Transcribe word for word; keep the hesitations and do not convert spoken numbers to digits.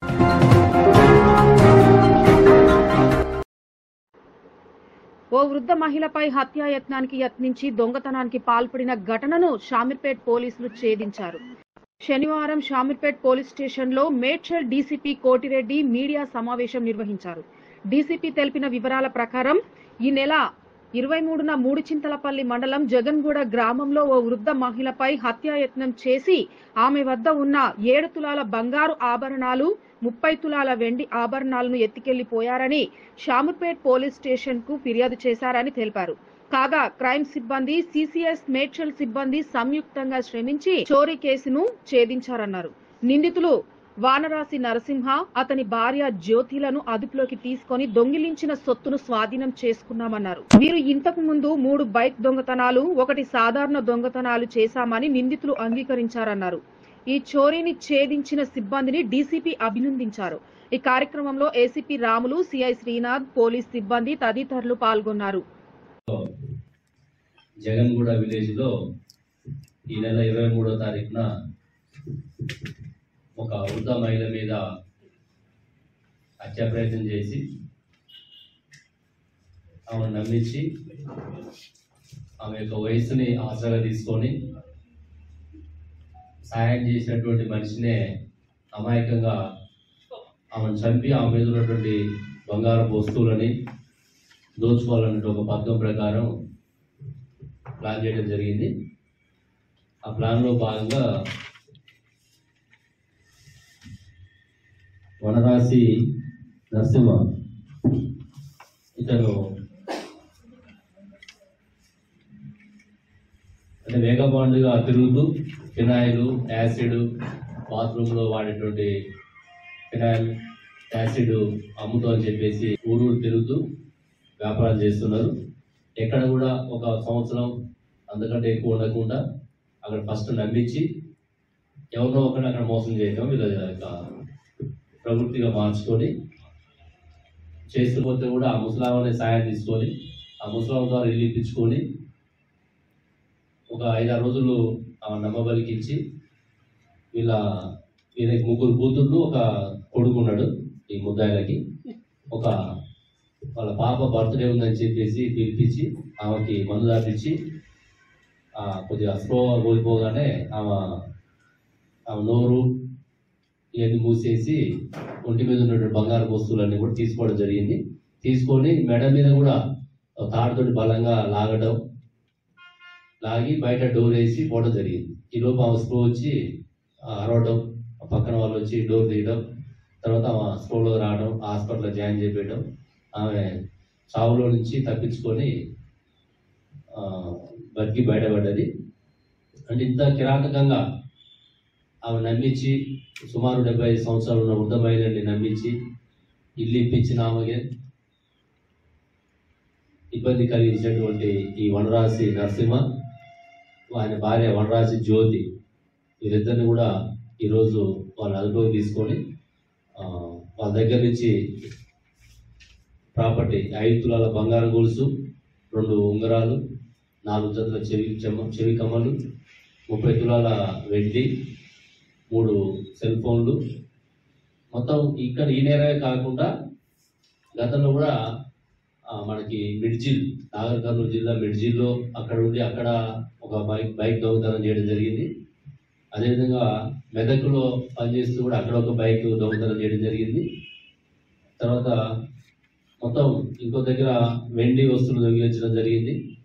ఓ వృద్ధ మహిళపై హత్యాయత్నానికి యత్నించి దొంగతనానికి పాల్పడిన ఘటనను షామీర్పేట్ పోలీసులు ఛేదించారు. శనివారం షామీర్పేట్ పోలీస్ స్టేషన్లో మేడ్చల్ డీసీపీ కోటిరెడ్డి మీడియా సమావేశం నిర్వహించారు. డీసీపీ తెలిపిన వివరాల ప్రకారం ఈ నెల ఇరవై మూడున మూడుచింతలపల్లి మండలం జగన్గూడ గ్రామంలో ఓ వృద్ధ మహిళపై హత్యాయత్నం చేసి ఆమె వద్ద ఉన్న ఏడు తులాల బంగారు ఆభరణాలు, ముప్పై తులాల వెండి ఆభరణాలను ఎత్తికెళ్లిపోయారని షామీర్పేట్ పోలీస్ స్టేషన్ కు ఫిర్యాదు చేశారని తెలిపారు. కాగా క్రైమ్ సిబ్బంది, సీసీఎస్ మేడ్చల్ సిబ్బంది సంయుక్తంగా శ్రమించి చోరీ కేసును ఛేదించారన్నారు. నిందితులు వానరాసి నరసింహ, అతని భార్య జ్యోతిలను అదుపులోకి తీసుకుని దొంగిలించిన సొత్తును స్వాధీనం చేసుకున్నామన్నారు. వీరు ఇంతకు ముందు మూడు బైక్ దొంగతనాలు, ఒకటి సాధారణ దొంగతనాలు చేశామని నిందితులు అంగీకరించారన్నారు. ఈ చోరీని ఛేదించిన సిబ్బందిని డీసీపీ అభినందించారు. ఈ కార్యక్రమంలో ACP Ramulu, CI Srinath, police సిబ్బంది తదితరులు పాల్గొన్నారు. జగన్గూడ విలేజ్ లో ఈ నెల ఇరవై మూడో తారీఖున ఒక వృద్ధ మహిళ మీద హత్యా ప్రయత్నం చేసి ఆమెను నమ్మించి ఆమె యొక్క వయసుని ఆసరాగా తీసుకొని సహాయం చేసినటువంటి మనిషినే అమాయకంగా ఆమెను చంపి ఆమె మీద ఉన్నటువంటి బంగారపు వస్తువులని దోచుకోవాలన్నట్టు ఒక పథకం ప్రకారం ప్లాన్ చేయడం జరిగింది. ఆ ప్లాన్లో భాగంగా వనరాసి నరసింహ ఇతను అంటే వేగబాండుగా తిరుగుతూ ఫినాయిల్, యాసిడ్, బాత్రూంలో వాడేటువంటి ఫినాయిల్, యాసిడ్ అమ్ముతూ అని చెప్పేసి ఊరు తిరుగుతూ వ్యాపారాలు చేస్తున్నారు. ఎక్కడ కూడా ఒక సంవత్సరం అంతకంటే ఎక్కువ ఉండకుండా అక్కడ ఫస్ట్ నమ్మించి ఎవరినో ఒకరిని అక్కడ మోసం చేయడం వీళ్ళ యొక్క ప్రవృత్తిగా మార్చుకొని చేస్తుపోతే కూడా ఆ ముసలామని సాయం తీసుకొని ఆ ముసలాం ద్వారా ఇల్లు ఇప్పించుకొని ఒక ఐదారు రోజులు ఆ నమ్మబలికించి వీళ్ళ వీళ్ళకి ముగ్గురు కూతుళ్ళు, ఒక కొడుకున్నాడు. ఈ ముద్దాయిలకి ఒక వాళ్ళ పాప బర్త్డే ఉందని చెప్పేసి పిలిపించి ఆమెకి మందు దాపించి కొద్దిగా స్లో కోల్పోగానే ఆమె ఆమె నోరు ఇవన్నీ మూసేసి ఒంటి మీద ఉన్నటువంటి బంగారు వస్తువులన్నీ కూడా తీసుకోవడం జరిగింది. తీసుకొని మెడ మీద కూడా తాడుతోటి బలంగా లాగడం, లాగి బయట డోర్ వేసి పోవడం జరిగింది. ఈ లోపు ఆమె స్లో వచ్చి అరవడం, పక్కన వాళ్ళు వచ్చి డోర్ తీయడం, తర్వాత ఆమె స్లోలో రావడం, హాస్పిటల్లో జాయిన్ చేయడం, ఆమె చావులో నుంచి తప్పించుకొని బతికి బయటపడ్డది. అంటే ఇంత కిరాతకంగా ఆమె నమ్మించి సుమారు డెబ్బై ఐదు సంవత్సరాలు ఉన్న వృద్ధ మహిళని నమ్మించి ఇల్లు ఇప్పించిన ఆమెಗೆ ఇబ్బంది కలిగించినటువంటి ఈ వనరాసి నరసింహ, ఆయన భార్య వనరాసి జ్యోతి, వీరిద్దరిని కూడా ఈరోజు వాళ్ళ అదుపులోకి తీసుకొని వాళ్ళ దగ్గర నుంచి ప్రాపర్టీ ఐదు తులాల బంగారు గొలుసు, రెండు ఉంగరాలు, నాలుగు జతల చెవి చెవి కమ్మలు, ముప్పై తులాల వెండి, మూడు సెల్ ఫోన్లు, మొత్తం ఇక్కడ ఈ నేరమే కాకుండా గతంలో కూడా మనకి మిడ్జిల్, నాగర్ కర్నూలు జిల్లా మిడ్జిల్లో అక్కడ ఉండి అక్కడ ఒక బైక్ బైక్ దొంగతనం చేయడం జరిగింది. అదేవిధంగా మెదక్లో పనిచేస్తూ కూడా అక్కడ ఒక బైక్ దొంగతనం చేయడం జరిగింది. తర్వాత మొత్తం ఇంకో దగ్గర వెండి వస్తువులు దొంగిలించడం జరిగింది.